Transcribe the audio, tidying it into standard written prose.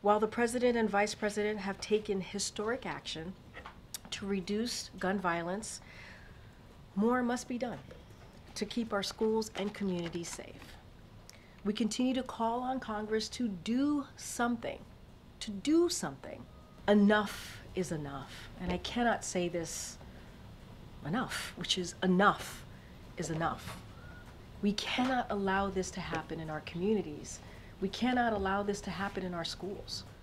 While the President and Vice President have taken historic action to reduce gun violence, more must be done to keep our schools and communities safe. We continue to call on Congress to do something, Enough is enough. And I cannot say this enough, which is enough is enough. We cannot allow this to happen in our communities. We cannot allow this to happen in our schools.